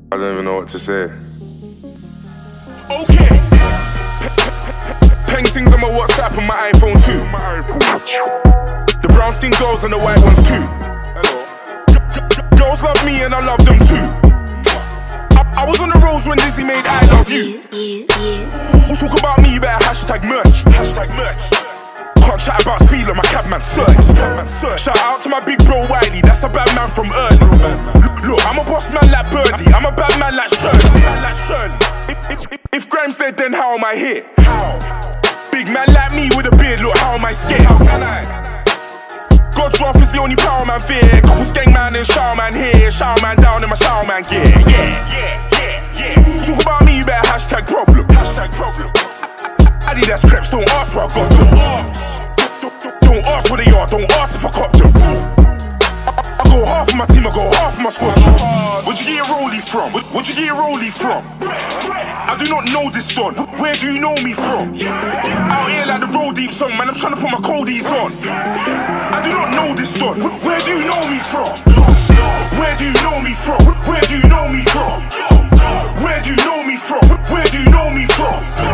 I don't even know what to say. Okay. Peng things on my WhatsApp and my iPhone too. The brown skin girls and the white ones too. Girls love me and I love them too. I was on the roads when Lizzie made I Love You. Who talk about me, you better hashtag murky. Can't chat about speed like my cabman search. Shout out to my big bro Wiley, that's a bad man from early. Look, I'm a boss man like Birdie, I'm a bad man like Shirley. If Grime's dead, then how am I here? Big man like me with a beard, look, how am I scared? God's wrath is the only power man fear. Couple skeng man and shower man here. Shower man down in my shower man gear. Talk about me, you better hashtag problem. Adidas creps, don't ask where I got them. Don't ask where they are, don't ask if I cop them. I go half of my team, I go half of my squad. Where'd you get your rollie from? Where'd you get your rollie from? I do not know this don. Where do you know me from? Out here like the Roll Deep song, man, I'm trying to put my coldies on. I do not know this don. Where do you know me from? Where do you know me from? Where do you know me from? Where do you know me from? Where do you know me from?